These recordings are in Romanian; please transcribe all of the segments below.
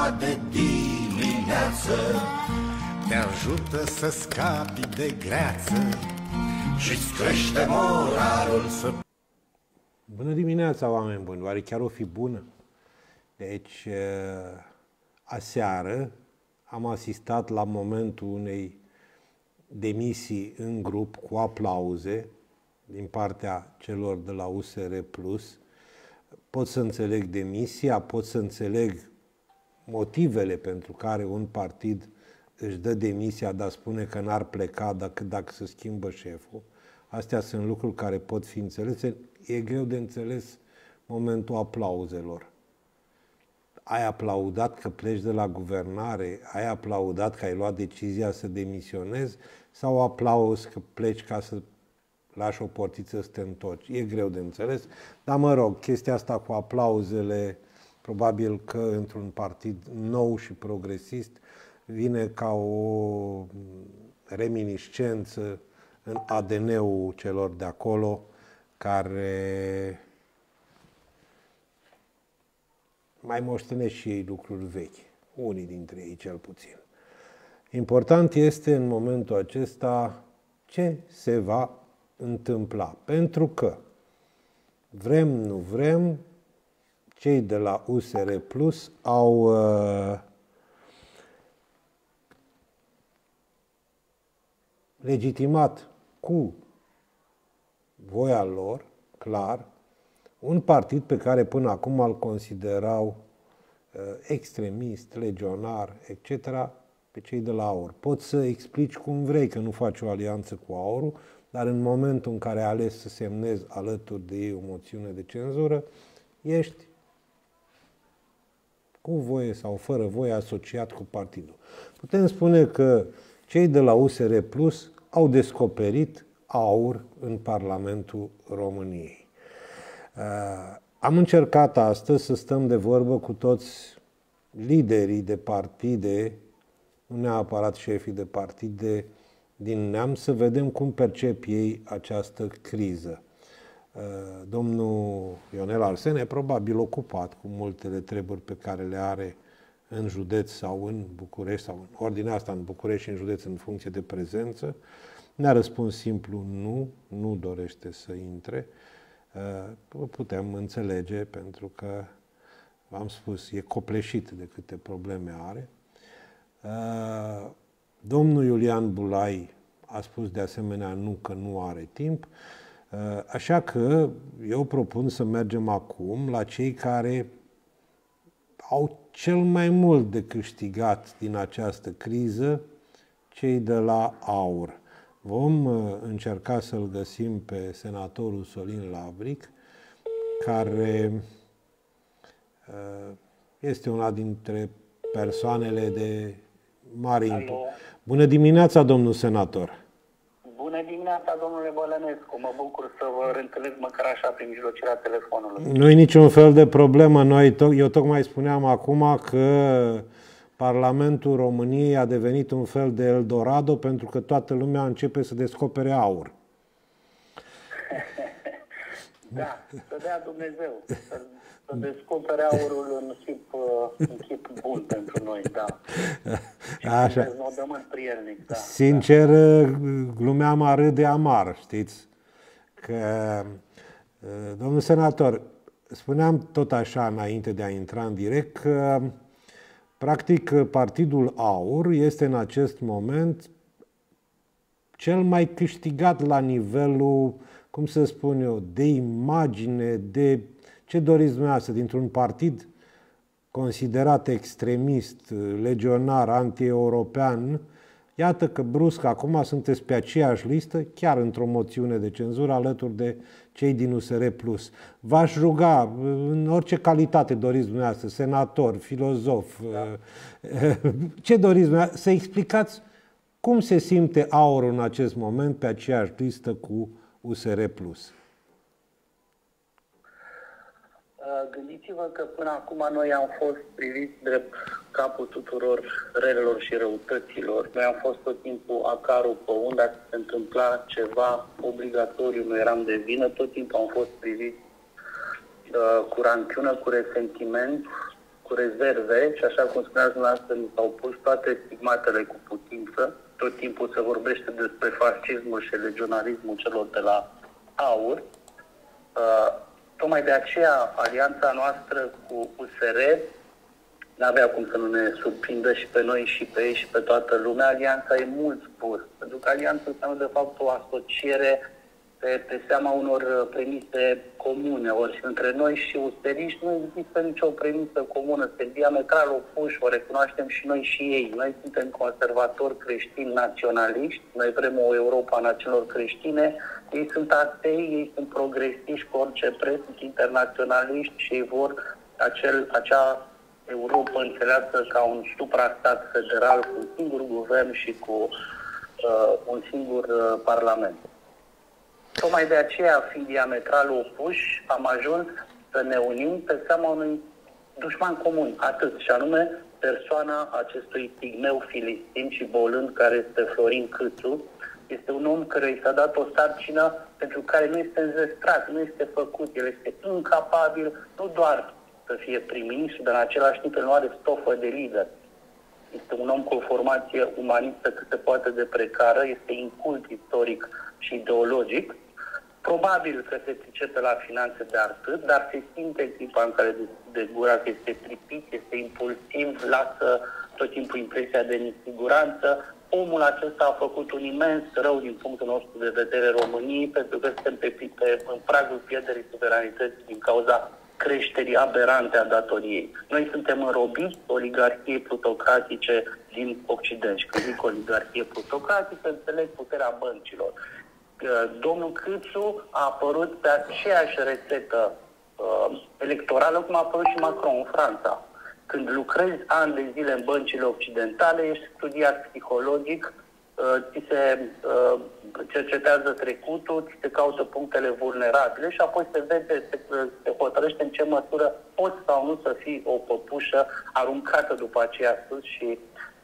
ziua de dimineață te ajută să scapi de greață și-ți crește moralul să... Bună dimineața, oameni buni! Oare chiar o fi bună? Deci, aseară am asistat la momentul unei demisii în grup cu aplauze din partea celor de la USR+. Pot să înțeleg demisia, pot să înțeleg motivele pentru care un partid își dă demisia, dar spune că n-ar pleca dacă se schimbă șeful. Astea sunt lucruri care pot fi înțelese. E greu de înțeles momentul aplauzelor. Ai aplaudat că pleci de la guvernare? Ai aplaudat că ai luat decizia să demisionezi? Sau aplauzi că pleci ca să lași o portiță să te întorci? E greu de înțeles. Dar mă rog, chestia asta cu aplauzele, probabil că într-un partid nou și progresist, vine ca o reminiscență în ADN-ul celor de acolo, care mai moștenesc și ei lucruri vechi, unii dintre ei cel puțin. Important este în momentul acesta ce se va întâmpla, pentru că vrem, nu vrem, cei de la USR Plus au legitimat cu voia lor, clar, un partid pe care până acum îl considerau extremist, legionar, etc., pe cei de la AUR. Poți să explici cum vrei că nu faci o alianță cu AUR-ul, dar în momentul în care ai ales să semnezi alături de ei o moțiune de cenzură, ești cu voie sau fără voie asociat cu partidul. Putem spune că cei de la USR Plus au descoperit AUR în Parlamentul României. Am încercat astăzi să stăm de vorbă cu toți liderii de partide, nu neapărat șefii de partide din neam, să vedem cum percep ei această criză. Domnul Ionel Arsene, probabil ocupat cu multele treburi pe care le are în județ sau în București, sau în ordinea asta în București și în județ în funcție de prezență, ne-a răspuns simplu nu dorește să intre. Putem înțelege, pentru că, v-am spus, e copleșit de câte probleme are. Domnul Iulian Bulai a spus de asemenea că nu are timp, așa că eu propun să mergem acum la cei care au cel mai mult de câștigat din această criză, cei de la AUR. Vom încerca să-l găsim pe senatorul Sorin Lavric, care este una dintre persoanele de mare importanță. Bună dimineața, domnul senator! Bună dimineața, domnule Bălănescu! Mă bucur să vă reîntâlnesc măcar așa prin mijlocirea telefonului. Nu e niciun fel de problemă. Eu tocmai spuneam acum că Parlamentul României a devenit un fel de Eldorado pentru că toată lumea începe să descopere aur. Da, să dea Dumnezeu, să descopere aurul în chip bun pentru noi, da. Așa. Și prielnic, da. Sincer, glumeam a râde amar, știți? Că, domnul senator, spuneam tot așa înainte de a intra în direct că practic, Partidul AUR este în acest moment cel mai câștigat la nivelul, cum să spun eu, de imagine, de ce doriți dumneavoastră, dintr-un partid considerat extremist, legionar, anti-european. Iată că brusc acum sunteți pe aceeași listă, chiar într-o moțiune de cenzură, alături de cei din USR+. V-aș ruga, în orice calitate doriți dumneavoastră, senator, filozof, ce doriți dumneavoastră, să explicați cum se simte AUR în acest moment pe aceeași listă cu USR+. Gândiți-vă că până acum noi am fost priviți drept capul tuturor relelor și răutăților. Noi am fost tot timpul acarul pe unde se întâmpla ceva obligatoriu, noi eram de vină, tot timpul am fost priviți cu ranchiună, cu resentiment, cu rezerve și, așa cum spuneați dumneavoastră, mi s-au pus toate stigmatele cu putință. Tot timpul se vorbește despre fascismul și legionarismul celor de la AUR. Tocmai de aceea, alianța noastră cu USR n-avea cum să nu ne surprindă și pe noi, și pe ei, și pe toată lumea. Alianța e mult spus, pentru că alianța înseamnă, de fapt, o asociere pe seama unor premise comune. Ori între noi și usteriști nu există nicio premisă comună, suntem diametral opuși, o recunoaștem și noi și ei. Noi suntem conservatori creștini naționaliști, noi vrem o Europa a națiunilor creștine, ei sunt atei, ei sunt progresiști cu orice preț, sunt internaționaliști și ei vor acea Europa înțeleasă ca un suprastat federal cu un singur guvern și cu un singur parlament. Tocmai de aceea, fiind diametral opuși, am ajuns să ne unim pe seama unui dușman comun, atât, și anume persoana acestui pigmeu filistin și bolând care este Florin Câțu. Este un om care i s-a dat o sarcină pentru care nu este înzestrat, nu este făcut, el este incapabil, nu doar să fie prim-ministru, dar în același timp el nu are stofă de lider. Este un om cu o formație umanistă cât se poate de precară, este incult istoric și ideologic. Probabil că se pricepe la finanțe de atât, dar se simte în clipa în care de gura că este tripit, este impulsiv, lasă tot timpul impresia de nesiguranță. Omul acesta a făcut un imens rău din punctul nostru de vedere României, pentru că suntem în pragul pierderii suveranității din cauza creșterii aberante a datoriei. Noi suntem înrobiți oligarhiei plutocratice din Occident. Și când zic oligarhie plutocratică, înțeleg puterea băncilor. Domnul Câțu a apărut pe aceeași rețetă electorală cum a apărut și Macron în Franța. Când lucrezi ani de zile în băncile occidentale, ești studiat psihologic, ți se cercetează trecutul, ți se caută punctele vulnerabile și apoi se vede, se hotărăște în ce măsură poți sau nu să fii o păpușă aruncată după aceea sus și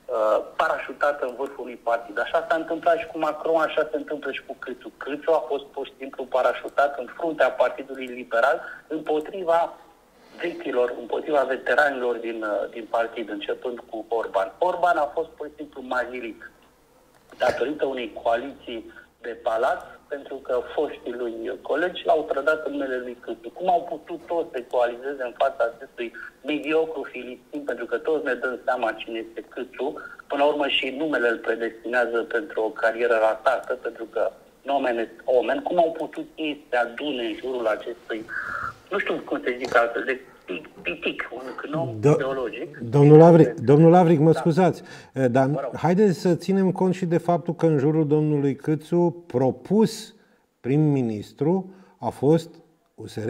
parașutată în vârful unui partid. Așa s-a întâmplat și cu Macron, așa se întâmplă și cu Câțu. Câțu a fost pur și simplu parașutat în fruntea Partidului Liberal împotriva vechilor, împotriva veteranilor din partid, începând cu Orban. Orban a fost pur și simplu mazilit datorită unei coaliții de palat, pentru că foștii lui colegi l-au trădat în numele lui Câțu. Cum au putut toți să coalizeze în fața acestui mediocru filistin, pentru că toți ne dăm seama cine este Câțu, până la urmă și numele îl predestinează pentru o carieră ratată, pentru că nomen este omen. Cum au putut ei să se adune în jurul acestui, nu știu cum să zic altfel, de pitic, un gnom ideologic. Domnul Lavric, mă scuzați, dar haideți să ținem cont și de faptul că în jurul domnului Câțu propus prim-ministru a fost USR+.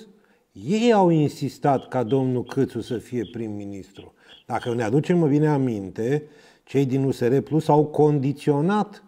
Ei au insistat ca domnul Câțu să fie prim-ministru. Dacă ne aducem bine aminte, cei din USR+ au condiționat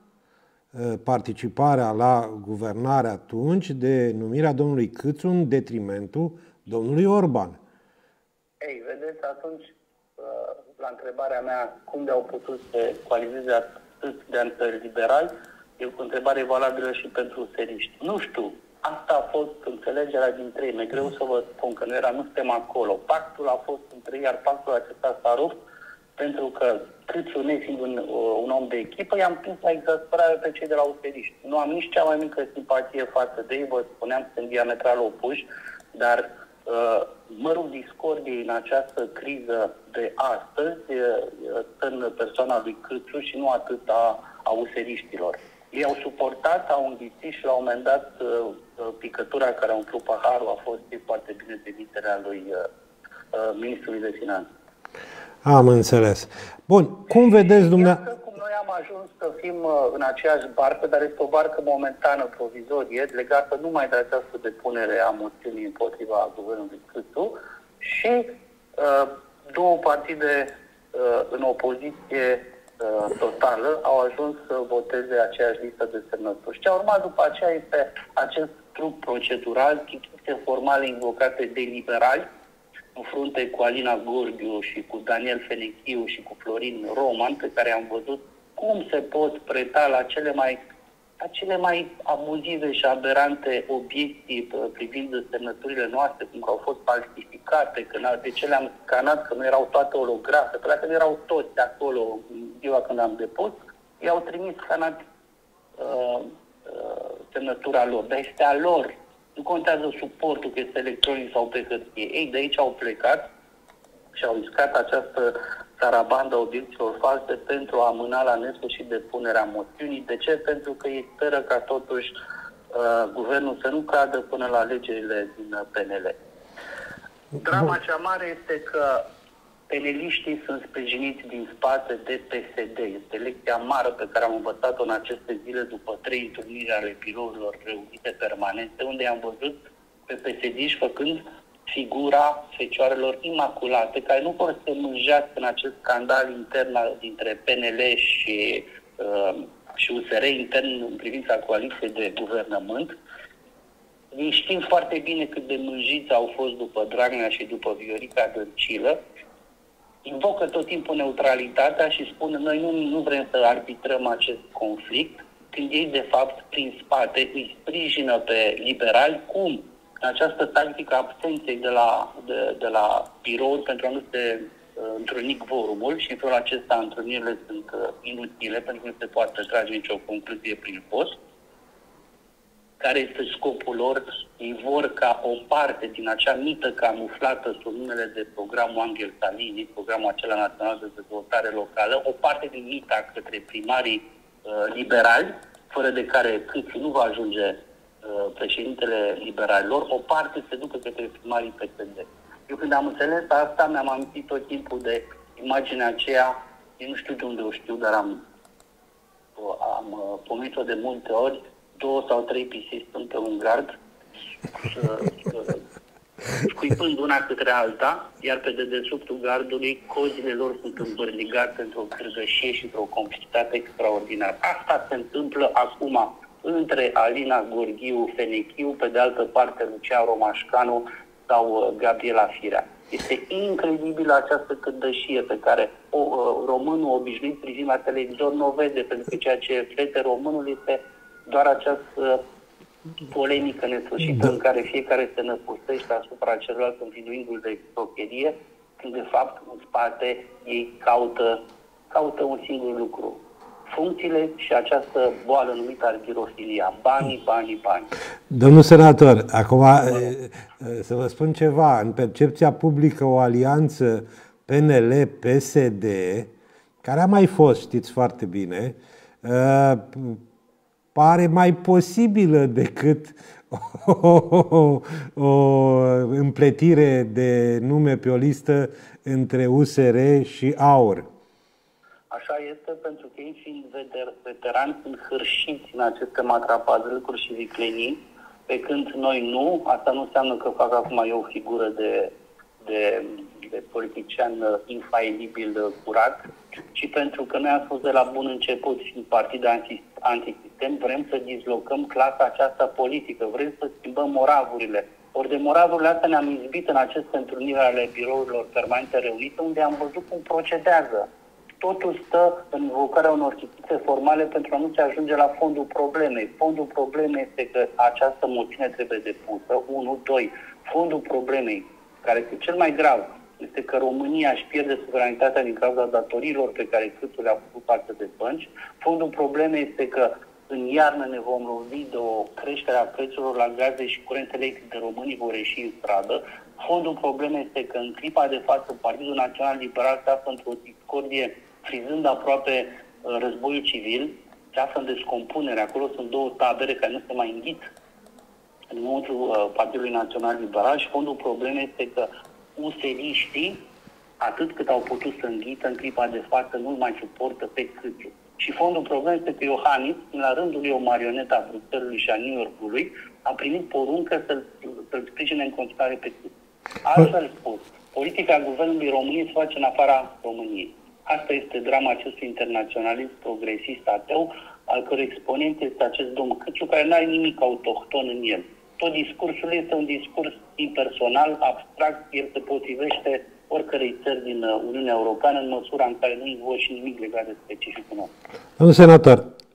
participarea la guvernare atunci de numirea domnului Câțu în detrimentul domnului Orban. Ei, vedeți, atunci, la întrebarea mea, cum de-au putut să coalizeze atât de antiliberali, e o întrebare valabilă și pentru useriști. Nu știu, asta a fost înțelegerea dintre ei. Mi-e greu să vă spun că nu suntem acolo. Pactul a fost între ei, iar pactul acesta s-a rupt pentru că Câțu, nefiind un om de echipă, i-am prins la exasperare pe cei de la useriști. Nu am nici cea mai mică simpatie față de ei, vă spuneam, suntem diametral opuși, dar mărul discordiei în această criză de astăzi stă în persoana lui Câțu și nu atât a useriștilor. Ei au suportat, au înghițit și la un moment dat picătura care a umplut paharul a fost foarte bine demiterea lui ministrului de finanțe. Am înțeles. Bun, cum vedeți dumneavoastră? Cum noi am ajuns să fim în aceeași barcă, dar este o barcă momentană, provizorie, legată numai de această depunere a moțiunii împotriva guvernului Câțu și două partide în opoziție totală au ajuns să voteze aceeași listă de semnături. Și ce a urmat după aceea este acest truc procedural, chestiuni formale invocate de liberali, în frunte cu Alina Gorghiu și cu Daniel Fenechiu și cu Florin Roman, pe care am văzut cum se pot preta la cele mai acele mai abuzive și aberante obiecții privind semnăturile noastre, cum că au fost falsificate, că de ce le-am scanat, că nu erau toate olografe, că dacă nu erau toți acolo în ziua când am depus, i-au trimis scanat semnătura lor, dar este a lor. Nu contează suportul, că este electronic sau pe hârtie. Ei de aici au plecat și au riscat această sarabandă obiecțiilor false pentru a amâna la nesfârșit depunerea moțiunii. De ce? Pentru că ei speră ca totuși guvernul să nu cadă până la alegerile din PNL. Drama cea mare este că peneliștii sunt sprijiniți din spate de PSD. Este lecția mare pe care am învățat-o în aceste zile după 3 întâlniri ale birourilor reunite permanente, unde am văzut pe PSD-și făcând figura fecioarelor imaculate, care nu vor să se mânjească în acest scandal intern dintre PNL și USR intern în privința coaliției de guvernământ. Ei știm foarte bine cât de mânjiți au fost după Dragnea și după Viorica Dăncilă. Invocă tot timpul neutralitatea și spun noi nu vrem să arbitrăm acest conflict, când ei de fapt prin spate îi sprijină pe liberali. Cum? Această tactică absenței de la birouri pentru a nu se întruni quorumul și în felul acesta întrunirile sunt inutile pentru că nu se poate trage nicio concluzie prin vot. Care este scopul lor? Ei vor ca o parte din acea mită camuflată sub numele de programul Angel Salini, programul acela național de dezvoltare locală, o parte din mita către primarii liberali, fără de care câți nu va ajunge președintele liberalilor, o parte se ducă către primarii PSD. Eu când am înțeles asta, mi-am amintit tot timpul de imaginea aceea, eu nu știu de unde o știu, dar am pomenit-o de multe ori, 2 sau 3 pisici sunt pe un gard, scuipând una către alta, iar pe dedesubtul gardului cozile lor sunt îmbărligate într-o cârgășie și într-o complicitate extraordinară. Asta se întâmplă acum între Alina Gorghiu Fenechiu, pe de altă parte Lucian Romașcanu sau Gabriela Firea. Este incredibilă această cârdășie pe care românul obișnuit privind la televizor nu o vede, pentru că ceea ce flete românul este doar această polemică nesfârșită în care fiecare se năpustește asupra celălalt învinuindu-l de extocherie, când de fapt în spate ei caută un singur lucru: funcțiile și această boală numită argirofilia. Banii, banii, bani. Domnul senator, acum să vă spun ceva. În percepția publică, o alianță PNL-PSD, care a mai fost, știți foarte bine, pare mai posibilă decât o împletire de nume pe o listă între USR și AUR. Așa este, pentru că ei fiind veterani sunt hârșiți în aceste matrapazălcuri și viclenii, pe când noi nu. Asta nu înseamnă că fac acum eu o figură de politician infailibil curat, ci pentru că noi am spus de la bun început, fiind partid antisistem, vrem să dislocăm clasa aceasta politică, vrem să schimbăm moravurile. Ori de moravurile astea ne-am izbit în aceste întruniri ale birourilor permanente reunite, unde am văzut cum procedează. Totul stă în invocarea unor chichițe formale pentru a nu se ajunge la fondul problemei. Fondul problemei este că această moțiune trebuie depusă, 1, 2. Fondul problemei, care este cel mai grav, este că România își pierde suveranitatea din cauza datorilor pe care Câțu le-a făcut față de bănci. Fondul problemei este că în iarnă ne vom lovi de o creștere a prețurilor la gaze și curent electric, de românii vor ieși în stradă. Fondul problemei este că în clipa de față Partidul Național Liberal se află într-o discordie frizând aproape războiul civil, se află în descompunere. Acolo sunt 2 tabere care nu se mai înghit înăuntru Partidului Național Liberal și fondul problemei este că useriștii, atât cât au putut să înghită în clipa de față, nu mai suportă pe Câțu. Și fondul problemei este că Iohannis, la rândul lui o marionetă a Bruxellesului și a New Yorkului, a primit poruncă să-l sprijine în continuare pe Câțu. Altfel spus, politica Guvernului României se face în afara României. Asta este drama acestui internaționalist progresist ateu, al cărui exponent este acest domn Câțu, care nu are nimic autohton în el. Tot discursul este un discurs impersonal, abstract, el se potrivește oricărei țări din Uniunea Europeană în măsura în care nu invoci nimic legat de specificul nostru. Domnul senator,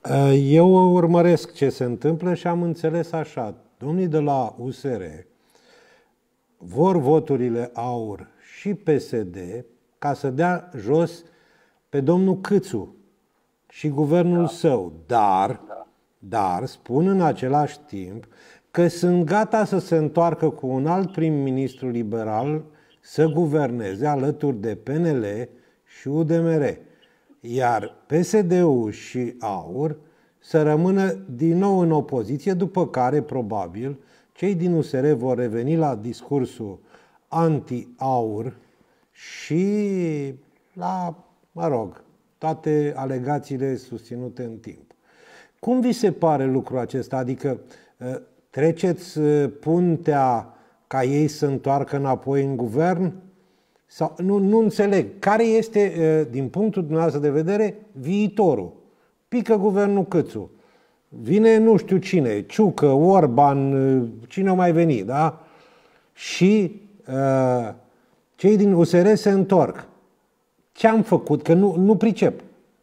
Eu urmăresc ce se întâmplă și am înțeles așa. Domnii de la USR vor voturile AUR și PSD ca să dea jos pe domnul Câțu și guvernul său. Dar spun în același timp că sunt gata să se întoarcă cu un alt prim-ministru liberal să guverneze alături de PNL și UDMR. Iar PSD-ul și AUR să rămână din nou în opoziție, după care, probabil, cei din USR vor reveni la discursul anti-AUR și la, toate alegațiile susținute în timp. Cum vi se pare lucrul acesta? Adică treceți puntea ca ei să întoarcă înapoi în guvern? Sau, nu înțeleg. Care este, din punctul dumneavoastră de vedere, viitorul? Pică guvernul Câțu. Vine nu știu cine, Ciucă, Orban, cine o mai veni, da? Și cei din USR se întorc. Ce am făcut? Că nu pricep.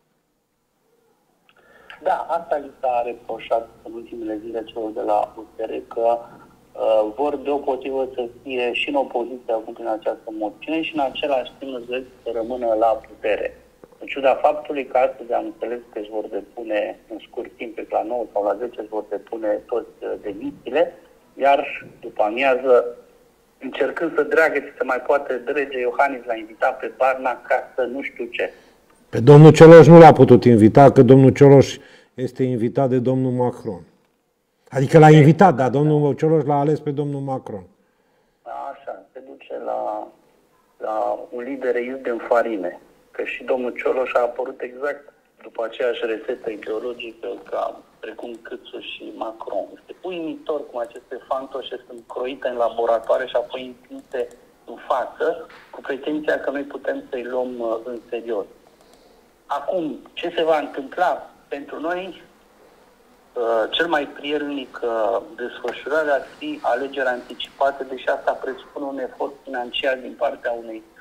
Da, asta li s-a reproșat în ultimele zile celor de la USR, că vor deopotrivă să fie și în opoziție acum prin această moțiune și în același timp îți doresc să rămână la putere. În ciuda faptului că astăzi am înțeles că își vor depune în scurt timp, pe la 9 sau la 10, își vor depune toți demisiile, iar după amiază, încercând să dreagă ce se mai poate drege, Iohannis l-a invitat pe Barna ca să nu știu ce. Pe domnul Cioloș nu l-a putut invita, că domnul Cioloș este invitat de domnul Macron. Adică l-a invitat, dar domnul Cioloș l-a ales pe domnul Macron. Așa, se duce la un lider de în farine. Că și domnul Cioloș a apărut exact după aceeași rețetă ideologică ca precum Câțu și Macron. Este uimitor cum aceste fantoșe sunt croite în laboratoare și apoi împinse în față cu pretenția că noi putem să-i luăm în serios. Acum, ce se va întâmpla pentru noi? Cel mai prielnic desfășurare ar fi alegeri anticipate, deși asta presupune un efort financiar din partea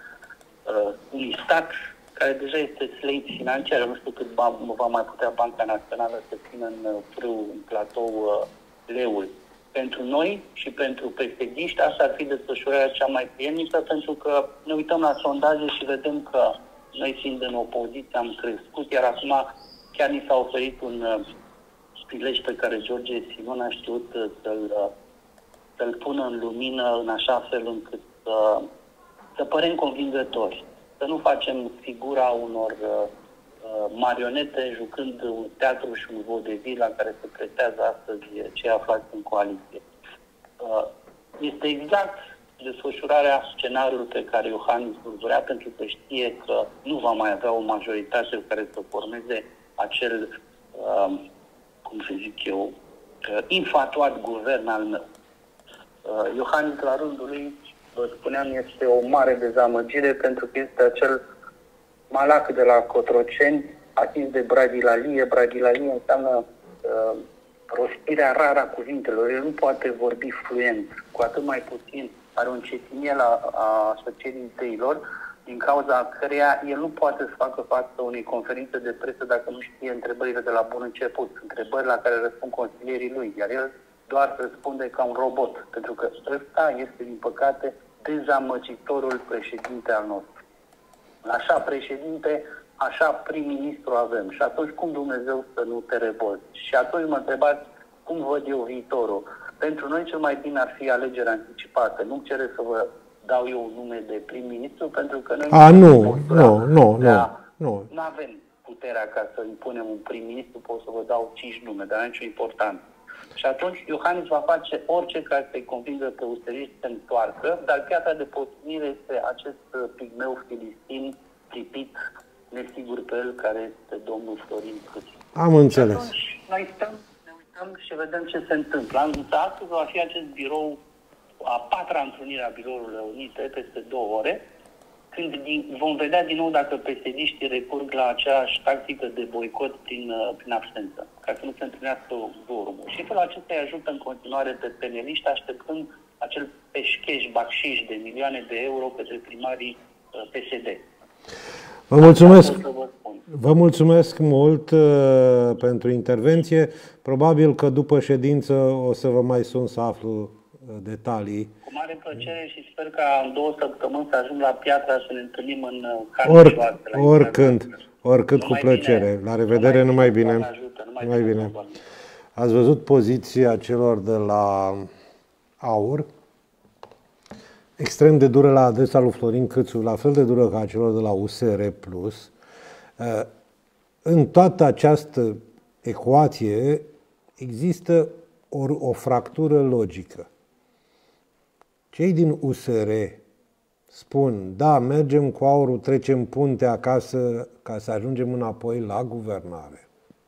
unui stat care deja este slăit financiar. Nu știu cât va mai putea Banca Națională să țină în platou leul. Pentru noi și pentru PSD-iști, asta ar fi desfășurarea cea mai prielnică, pentru că ne uităm la sondaje și vedem că noi, fiind în opoziție, am crescut, iar acum chiar ni s-a oferit un prilej pe care George Simon a știut să-l pună în lumină în așa fel încât să părem convingători. Să nu facem figura unor marionete jucând un teatru și un vodevil la care se pretează astăzi cei aflați în coaliție. Este exact desfășurarea scenariului pe care Iohannis îl vrea, pentru că știe că nu va mai avea o majoritate care să formeze acel, cum să zic eu, infatuat guvern al meu. Iohannis, la rândul lui, vă spuneam, este o mare dezamăgire, pentru că este acel malac de la Cotroceni, atins de bradilalie. Bradilalie înseamnă rostirea rară a cuvintelor. El nu poate vorbi fluent, cu atât mai puțin are o încetinie la asocierii ideilor, din cauza căreia el nu poate să facă față unei conferințe de presă dacă nu știe întrebările de la bun început, întrebări la care răspund consilierii lui, iar el doar răspunde ca un robot, pentru că ăsta este, din păcate, dezamăgitorul președinte al nostru. Așa președinte, așa prim-ministru avem. Și atunci cum Dumnezeu să nu te revolți? Și atunci mă întrebați cum văd eu viitorul. Pentru noi cel mai bine ar fi alegeri anticipate. Nu-mi cere să vă dau eu un nume de prim-ministru, pentru că noi nu avem puterea ca să impunem un prim-ministru, pot să vă dau 5 nume, dar nu are nicio importanță. Și atunci Iohannis va face orice ca să-i convingă că useriști se întoarcă, dar piatra de potrivire este acest pigmeu filistin pripit, nesigur pe el, care este domnul Florin Câțu. Am înțeles. Și atunci noi ne uităm și vedem ce se întâmplă. Astăzi va fi acest birou, a 4-a întrunire a Biroului Unite, peste 2 ore, când vom vedea din nou dacă PSD-știi recurg la aceeași tactică de boicot prin absență, ca să nu se întâlnească vorumul. Și felul acesta îi ajută în continuare pe peneliști, așteptând acel peșcheș, bacșiș de milioane de euro către primarii PSD. Vă mulțumesc. Vă mulțumesc mult pentru intervenție. Probabil că după ședință o să vă mai sun să aflu detalii. Cu mare plăcere și sper ca în 2 săptămâni să ajung la Piatra să ne întâlnim în Carne. Oricând cu plăcere. Bine. La revedere, numai bine. Numai bine. Ați văzut poziția celor de la AUR? Extrem de dură la adresa lui Florin Câțu, la fel de dură ca celor de la USR+. În toată această ecuație există o fractură logică. Cei din USR spun, da, mergem cu AUR-ul, trecem punte acasă ca să ajungem înapoi la guvernare.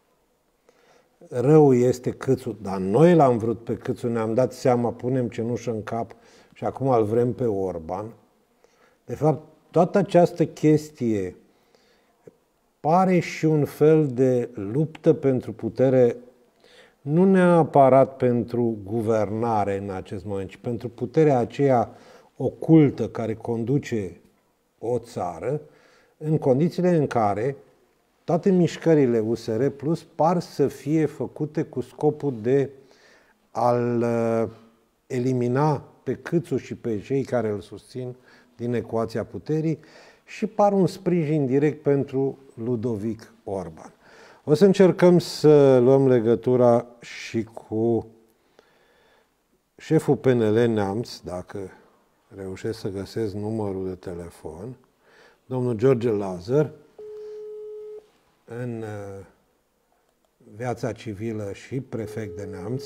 Rău este Câțu, dar noi l-am vrut pe Câțu, ne-am dat seama, punem cenușă în cap și acum îl vrem pe Orban. De fapt, toată această chestie pare și un fel de luptă pentru putere, nu neapărat pentru guvernare în acest moment, ci pentru puterea aceea ocultă care conduce o țară, în condițiile în care toate mișcările USR Plus par să fie făcute cu scopul de a-l elimina pe Câțu și pe cei care îl susțin din ecuația puterii și par un sprijin direct pentru Ludovic Orban. O să încercăm să luăm legătura și cu șeful PNL Neamț, dacă reușesc să găsesc numărul de telefon, domnul George Lazar, în viața civilă și prefect de Neamț.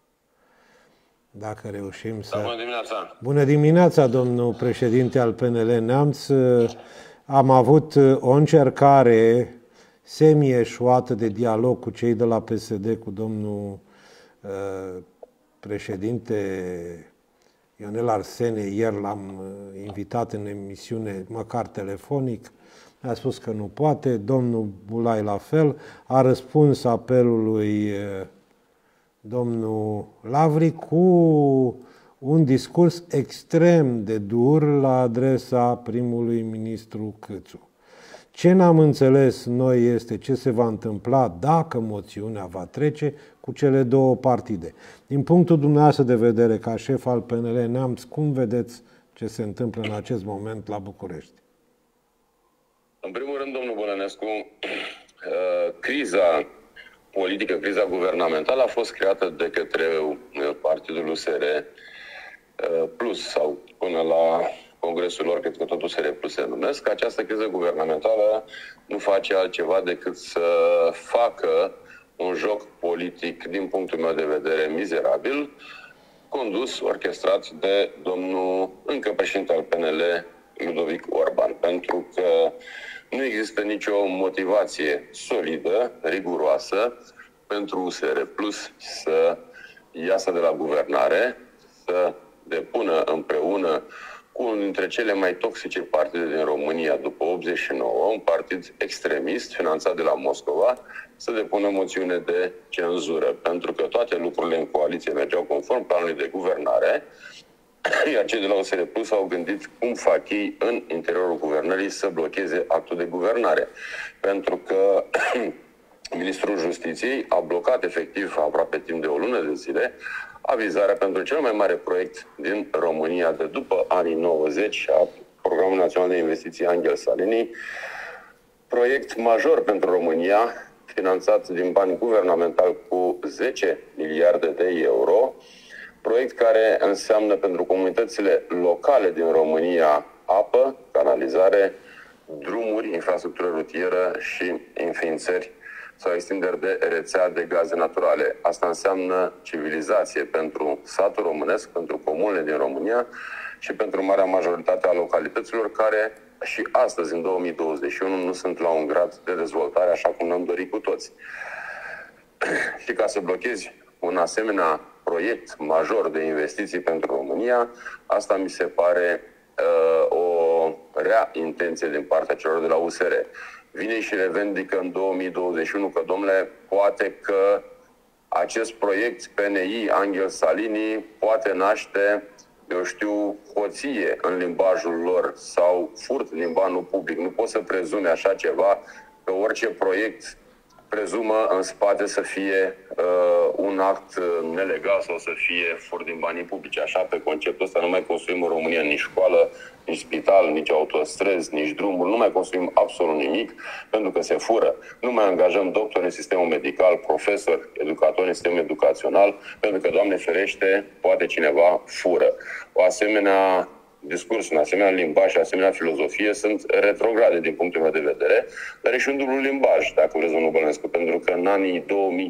Dacă reușim să... Bună dimineața! Bună dimineața, domnul președinte al PNL Neamț. Am avut o încercare semi-eșuată de dialog cu cei de la PSD, cu domnul președinte Ionel Arsene. Ieri l-am invitat în emisiune, măcar telefonic. A spus că nu poate. Domnul Bulai la fel. A răspuns apelului domnul Lavric cu un discurs extrem de dur la adresa primului ministru Câțu. Ce n-am înțeles noi este ce se va întâmpla dacă moțiunea va trece cu cele două partide. Din punctul dumneavoastră de vedere, ca șef al PNL Neamț, cum vedeți ce se întâmplă în acest moment la București? În primul rând, domnul Bălănescu, criza politică, criza guvernamentală a fost creată de către partidul USR Plus sau până la congresul lor, cred că tot USR Plus se numesc. Această criză guvernamentală nu face altceva decât să facă un joc politic, din punctul meu de vedere, mizerabil, condus, orchestrat de domnul încă președinte al PNL, Ludovic Orban, pentru că nu există nicio motivație solidă, riguroasă, pentru USR Plus să iasă de la guvernare, să depună împreună cu unul dintre cele mai toxice partide din România după 89, un partid extremist finanțat de la Moscova, să depună moțiune de cenzură, pentru că toate lucrurile în coaliție mergeau conform planului de guvernare, iar cei de la USR Plus au gândit cum fac ei în interiorul guvernării să blocheze actul de guvernare. Pentru că Ministrul Justiției a blocat efectiv aproape timp de o lună de zile avizarea pentru cel mai mare proiect din România de după anii 90 a Programului Național de Investiții Angel Salini, proiect major pentru România, finanțat din bani guvernamentali cu 10 miliarde de euro, proiect care înseamnă pentru comunitățile locale din România apă, canalizare, drumuri, infrastructură rutieră și înființări sau extinderi de rețea de gaze naturale. Asta înseamnă civilizație pentru satul românesc, pentru comunele din România și pentru marea majoritate a localităților care și astăzi, în 2021, nu sunt la un grad de dezvoltare așa cum ne-am dorit cu toți. Și ca să blochezi un asemenea proiect major de investiții pentru România, asta mi se pare o rea intenție din partea celor de la USR. Vine și revendică în 2021 că, domnule, poate că acest proiect PNI Angel Salini poate naște, eu știu, hoție în limbajul lor sau furt în limbajul public. Nu poți să prezumi așa ceva că orice proiect prezumă în spate să fie un act nelegal sau să fie furt din banii publici. Așa, pe conceptul ăsta, nu mai construim în România nici școală, nici spital, nici autostrăzi, nici drumuri, nu mai construim absolut nimic pentru că se fură. Nu mai angajăm doctori în sistemul medical, profesori, educatori în sistemul educațional, pentru că, Doamne ferește, poate cineva fură. O asemenea discurs, un asemenea limbaj și asemenea filozofie sunt retrograde din punctul meu de vedere, dar e și un dublu limbaj, dacă vreți, domnul Bălnescu, pentru că în anii 2015-2016,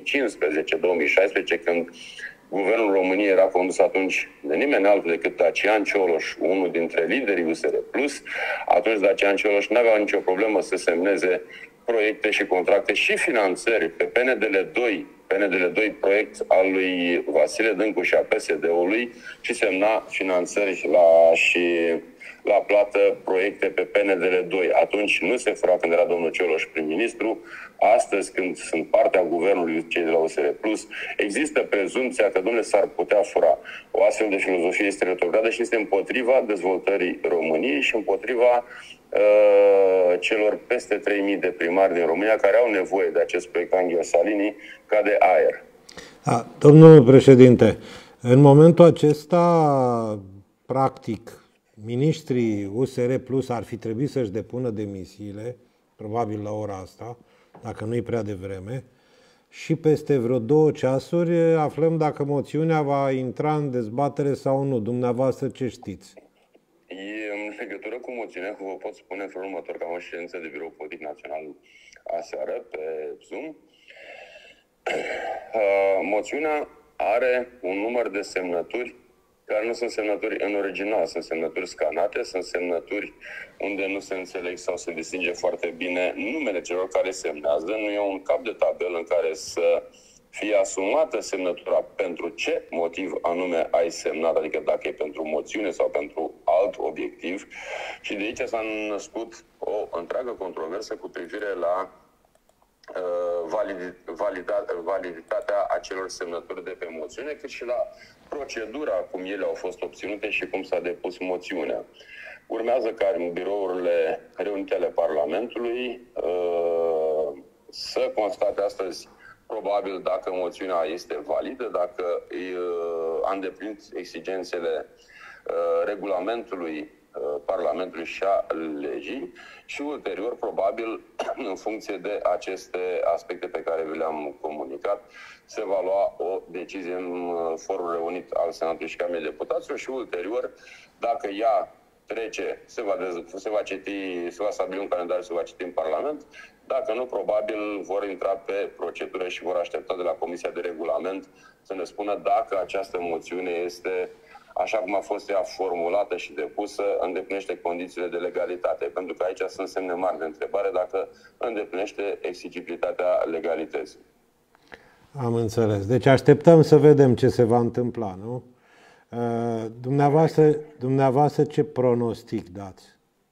când guvernul României era condus atunci de nimeni altul decât Dacian Cioloș, unul dintre liderii USR+, atunci Dacian Cioloș nu avea nicio problemă să semneze proiecte și contracte și finanțări pe PNDL 2, proiect al lui Vasile Dâncu și a PSD-ului, și semna finanțări la plată proiecte pe PNDL 2. Atunci nu se fura când era domnul Cioloș prim-ministru. Astăzi, când sunt partea guvernului, cei de la USR+, există prezumția că, domnule, s-ar putea fura. O astfel de filozofie este retrogradă și este împotriva dezvoltării României și împotriva celor peste 3.000 de primari din România care au nevoie de acest proiect Anghel Salini ca de aer. Domnul președinte, în momentul acesta, practic, miniștrii USR Plus ar fi trebuit să-și depună demisiile, probabil la ora asta, dacă nu-i prea devreme, și peste vreo 2 ceasuri aflăm dacă moțiunea va intra în dezbatere sau nu. Dumneavoastră ce știți? În legătură cu moțiunea, vă pot spune în felul următor că am o ședință de birou politic național aseară pe Zoom. Moțiunea are un număr de semnături care nu sunt semnături în original, sunt semnături scanate, sunt semnături unde nu se înțeleg sau se distinge foarte bine numele celor care semnează. Nu e un cap de tabel în care să fie asumată semnătura pentru ce motiv anume ai semnat, adică dacă e pentru moțiune sau pentru alt obiectiv. Și de aici s-a născut o întreagă controversă cu privire la validitatea acelor semnături de pe moțiune, cât și la procedura cum ele au fost obținute și cum s-a depus moțiunea. Urmează ca în birourile reunite ale Parlamentului să constate astăzi probabil dacă moțiunea este validă, dacă a îndeplinit exigențele regulamentului Parlamentului și a legii și ulterior, probabil, în funcție de aceste aspecte pe care vi le-am comunicat, se va lua o decizie în forul reunit al Senatului și Camerei Deputaților și ulterior, dacă ea trece, se va stabili un calendar și se va citi în Parlament. Dacă nu, probabil vor intra pe procedură și vor aștepta de la Comisia de Regulament să ne spună dacă această moțiune este, așa cum a fost ea formulată și depusă, îndeplinește condițiile de legalitate. Pentru că aici sunt semne mari de întrebare dacă îndeplinește exigibilitatea legalității. Am înțeles. Deci așteptăm să vedem ce se va întâmpla, nu? Dumneavoastră ce pronostic dați?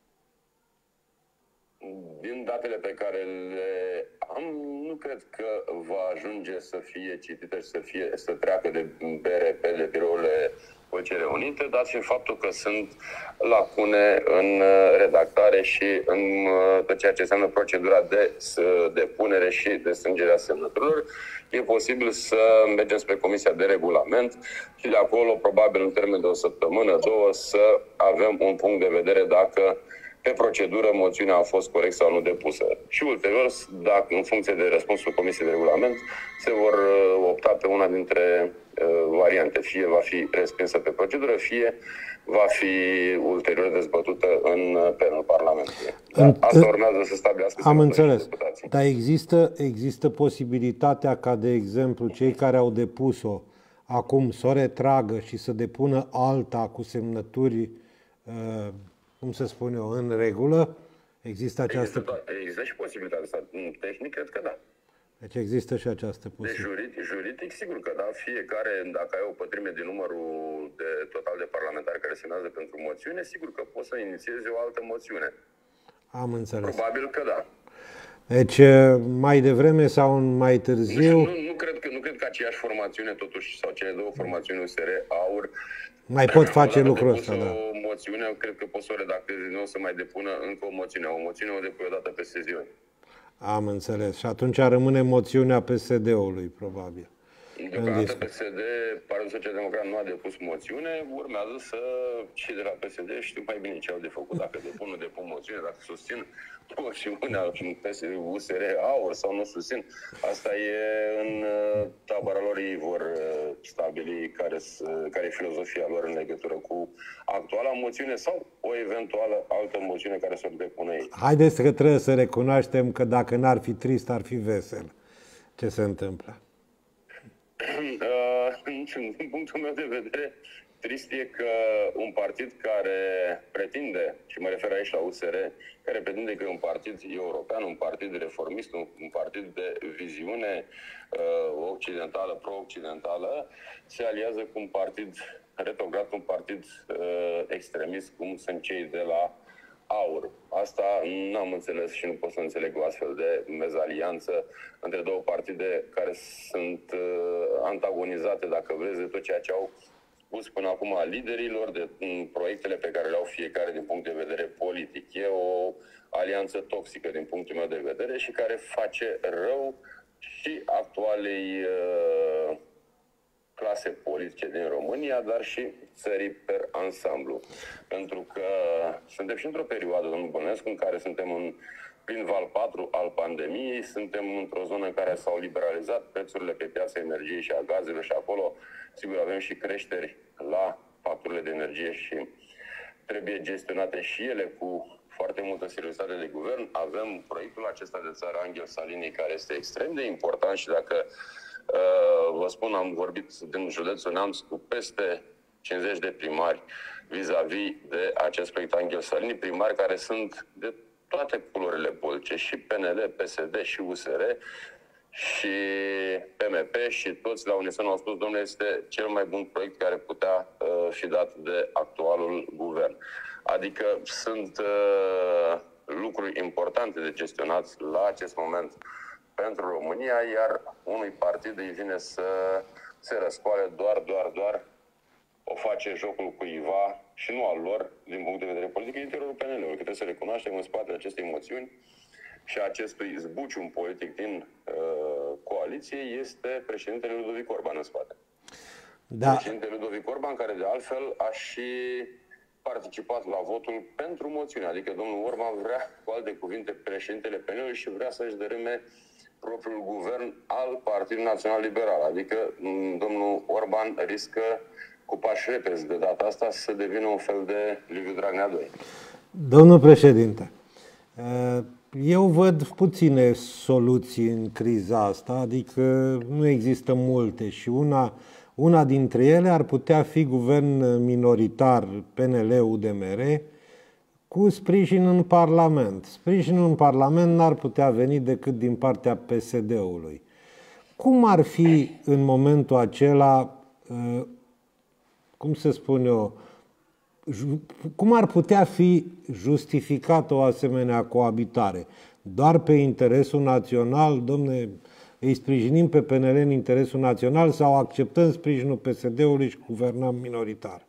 Din datele pe care le am, nu cred că va ajunge să fie citită și să treacă de BRP, de birourile Păcii Reunite, dat fiind faptul că sunt lacune în redactare și în tot ceea ce înseamnă procedura de depunere și de strângere a semnăturilor. E posibil să mergem spre Comisia de Regulament și de acolo, probabil în termen de 1 săptămână, 2, să avem un punct de vedere dacă pe procedură moțiunea a fost corect sau nu depusă. Și ulterior, dacă în funcție de răspunsul Comisiei de Regulament, se vor opta pe una dintre variante. Fie va fi respinsă pe procedură, fie va fi ulterior dezbătută în plenul Parlamentului. Asta urmează să stabilească. Am înțeles. Dar există posibilitatea ca, de exemplu, cei care au depus-o acum să o retragă și să depună alta cu semnături, cum să spun eu, în regulă? Există această... Există și posibilitatea asta. Tehnic, cred că da. Deci există și această posibilitate. Deci juridic, sigur că da. Fiecare, dacă ai o pătrime din numărul total de parlamentari care semnează pentru moțiune, sigur că poți să inițiezi o altă moțiune. Am înțeles. Probabil că da. Deci, mai devreme sau mai târziu... Nu cred că aceeași formațiune, totuși, sau cele două formațiuni USR AUR mai pot face lucrul ăsta, da. O moțiune, cred că pot să o redacteze din nou, să mai depună încă o moțiune. O moțiune o depui o dată pe sesiune. Am înțeles. Și atunci rămâne moțiunea PSD-ului, probabil. Deocamdată PSD, Partidul Social Democrat nu a depus moțiune, urmează să cei de la PSD știu mai bine ce au de făcut, dacă depun, nu depun moțiune, dacă susțin moțiunea PSD, USR, AUR sau nu susțin. Asta e în tabăra lor, ei vor stabili care e filozofia lor în legătură cu actuala moțiune sau o eventuală altă moțiune care să o depună ei. Haideți că trebuie să recunoaștem că dacă n-ar fi trist, ar fi vesel. Ce se întâmplă? Din punctul meu de vedere, trist e că un partid care pretinde, și mă refer aici la USR, care pretinde că e un partid european, un partid reformist, un partid de viziune occidentală, pro-occidentală, se aliază cu un partid retrograd, un partid extremist, cum sunt cei de la AUR. Asta n-am înțeles și nu pot să înțeleg o astfel de mezalianță între două partide care sunt antagonizate, dacă vreți, de tot ceea ce au spus până acum liderilor, de proiectele pe care le au fiecare din punct de vedere politic. E o alianță toxică din punctul meu de vedere și care face rău și actualei clase politice din România, dar și țării per ansamblu. Pentru că suntem și într-o perioadă, domnul Bănescu, în care suntem în plin val 4 al pandemiei, suntem într-o zonă în care s-au liberalizat prețurile pe piața energiei și a gazelor și acolo, sigur, avem și creșteri la facturile de energie și trebuie gestionate și ele cu foarte multă seriozitate de guvern. Avem proiectul acesta de țară Anghel Salini, care este extrem de important și dacă vă spun, am vorbit din județul Neamț cu peste 50 de primari vis-a-vis de acest proiect Anghel Salini, primari care sunt de toate culorile politice, și PNL, PSD, și USR, și PMP, și toți la unison au spus, domnule, este cel mai bun proiect care putea fi dat de actualul guvern. Adică sunt lucruri importante de gestionat la acest moment pentru România, iar unui partid îi vine să se răscoale doar o face jocul cuiva și nu al lor, din punct de vedere politic, în interiorul PNL-ului. Că trebuie să recunoaștem în spatele acestei moțiuni și acestui zbucium politic din coaliție este președintele Ludovic Orban în spate. Da. Președintele Ludovic Orban, care de altfel a și participat la votul pentru moțiune. Adică domnul Orban vrea, cu alte cuvinte, președintele PNL-ului și vrea să-și dărâme propriul guvern al Partidului Național Liberal. Adică domnul Orban riscă cu pași repezi de data asta să devină un fel de Liviu Dragnea 2. Domnul președinte, eu văd puține soluții în criza asta, adică nu există multe și una dintre ele ar putea fi guvern minoritar PNL-UDMR cu sprijin în Parlament. Sprijinul în Parlament n-ar putea veni decât din partea PSD-ului. Cum ar fi în momentul acela, cum să spun eu, cum ar putea fi justificată o asemenea coabitare? Doar pe interesul național, domne, îi sprijinim pe PNL în interesul național sau acceptăm sprijinul PSD-ului și guvernăm minoritar?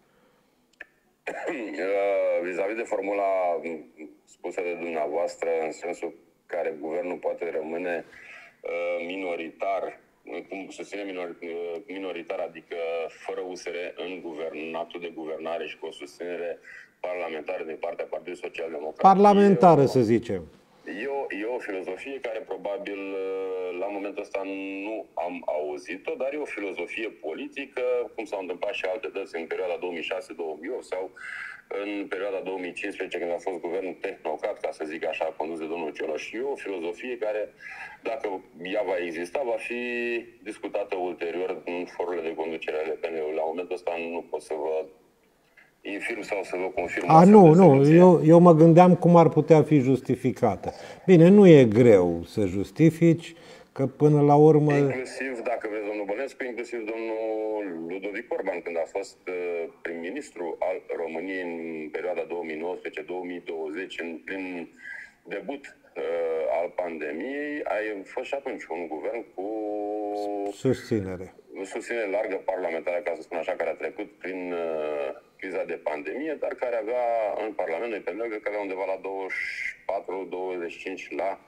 Vis-a-vis de formula spusă de dumneavoastră, în sensul care guvernul poate rămâne minoritar, cum susține minoritar, adică fără USR în guvernatul de guvernare și cu o susținere parlamentară din partea Partidului Social Democrat. Parlamentară, să zicem. E o filozofie care probabil la momentul ăsta nu am auzit-o, dar e o filozofie politică, cum s-au întâmplat și alte dăți în perioada 2006-2008 sau în perioada 2015, când a fost guvernul tehnocrat, ca să zic așa, condus de domnul Cioloș. E o filozofie care, dacă ea va exista, va fi discutată ulterior în forurile de conducere ale PNL-ului. La momentul ăsta nu pot să vă infirm sau să vă confirm. Nu, eu mă gândeam cum ar putea fi justificată. Bine, nu e greu să justifici, că până la urmă... Inclusiv, dacă vreți, domnul Bănescu, inclusiv domnul Ludovic Orban, când a fost prim-ministru al României în perioada 2019-2020, în plin debut al pandemiei, a fost și atunci un guvern cu susținere largă parlamentară, ca să spun așa, care a trecut prin criza de pandemie, dar care avea în Parlament, noi pe lângă, că avea undeva la 24-25%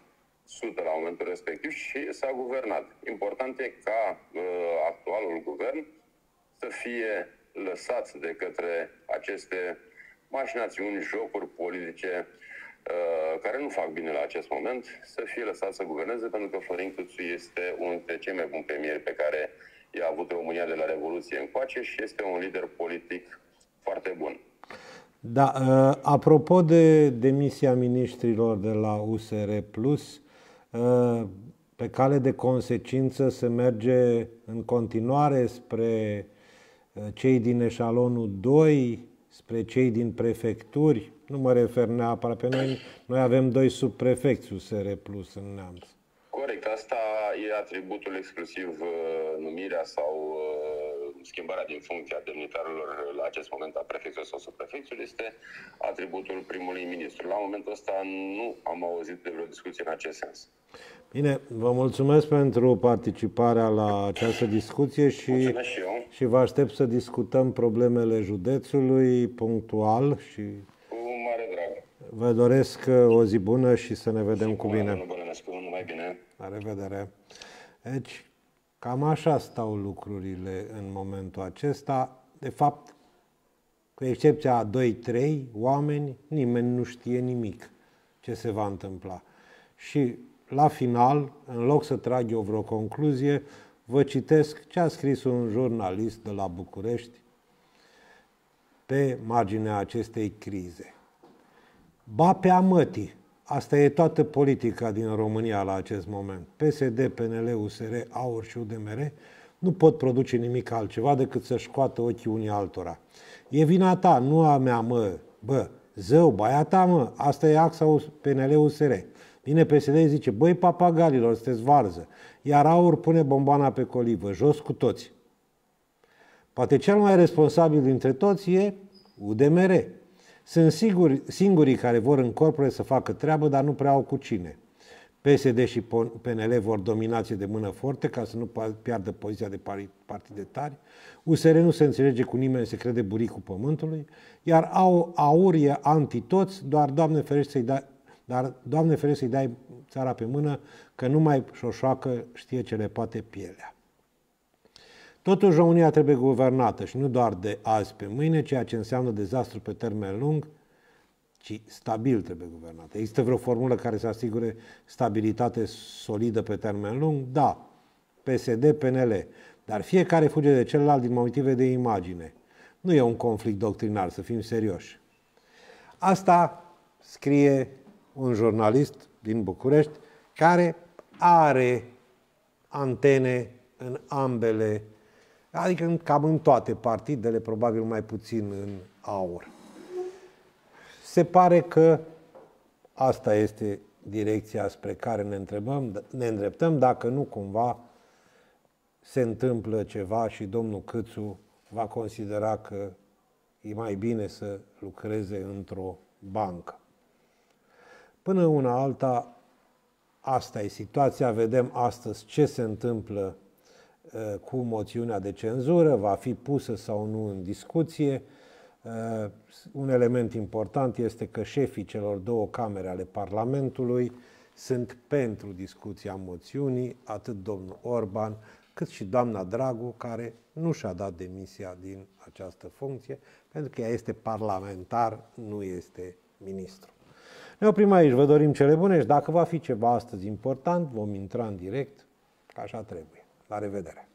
la momentul respectiv și s-a guvernat. Important e ca actualul guvern să fie lăsați de către aceste mașinațiuni, jocuri politice care nu fac bine la acest moment, să fie lăsați să guverneze, pentru că Florin Câțu este unul dintre cei mai buni premieri pe care i-a avut România de la Revoluție încoace și este un lider politic foarte bun. Da, apropo de demisia miniștrilor de la USR Plus, pe cale de consecință se merge în continuare spre cei din eșalonul 2, spre cei din prefecturi. Nu mă refer neapărat pe noi, noi avem 2 subprefecți USR Plus în Neamț. Corect, asta e atributul exclusiv, numirea sau schimbarea din funcția demnitarilor la acest moment a prefecților sau subprefecților este atributul primului ministru. La momentul ăsta nu am auzit de vreo discuție în acest sens. Bine, vă mulțumesc pentru participarea la această discuție și vă aștept să discutăm problemele județului punctual și cu mare drag. Vă doresc o zi bună și să ne vedem cu bine. Numai bine. La revedere. Deci, cam așa stau lucrurile în momentul acesta. De fapt, cu excepția a 2-3 oameni, nimeni nu știe nimic ce se va întâmpla. Și la final, în loc să trag eu vreo concluzie, vă citesc ce a scris un jurnalist de la București pe marginea acestei crize. Ba pe amătii, asta e toată politica din România la acest moment. PSD, PNL, USR, AUR și UDMR nu pot produce nimic altceva decât să-și scoată ochii unii altora. E vina ta, nu a mea, mă. Bă, zău, baia ta, mă, asta e axa PNL-USR. Vine PSD și zice, băi, papagalilor, sunteți varză. Iar AUR pune bomboana pe colivă, jos cu toți. Poate cel mai responsabil dintre toți e UDMR. Sunt singurii care vor în corpore să facă treabă, dar nu prea au cu cine. PSD și PNL vor dominație de mână forte ca să nu piardă poziția de partide tari. USR nu se înțelege cu nimeni, se crede buricul pământului. Iar AUR e anti-toți, doar Doamne ferește să-i dai țara pe mână, că numai șoșoacă știe ce le poate pielea. Totuși, România trebuie guvernată și nu doar de azi pe mâine, ceea ce înseamnă dezastru pe termen lung, ci stabil trebuie guvernată. Există vreo formulă care să asigure stabilitate solidă pe termen lung? Da. PSD, PNL. Dar fiecare fuge de celălalt din motive de imagine. Nu e un conflict doctrinar, să fim serioși. Asta scrie un jurnalist din București care are antene în ambele, adică cam în toate partidele, probabil mai puțin în AUR. Se pare că asta este direcția spre care ne îndreptăm, dacă nu cumva se întâmplă ceva și domnul Câțu va considera că e mai bine să lucreze într-o bancă. Până una alta, asta e situația. Vedem astăzi ce se întâmplă cu moțiunea de cenzură, va fi pusă sau nu în discuție. Un element important este că șefii celor 2 camere ale Parlamentului sunt pentru discuția moțiunii, atât domnul Orban cât și doamna Dragu, care nu și-a dat demisia din această funcție, pentru că ea este parlamentar, nu este ministru. Ne oprim aici, vă dorim cele bune și dacă va fi ceva astăzi important, vom intra în direct, ca așa trebuie. La revedere!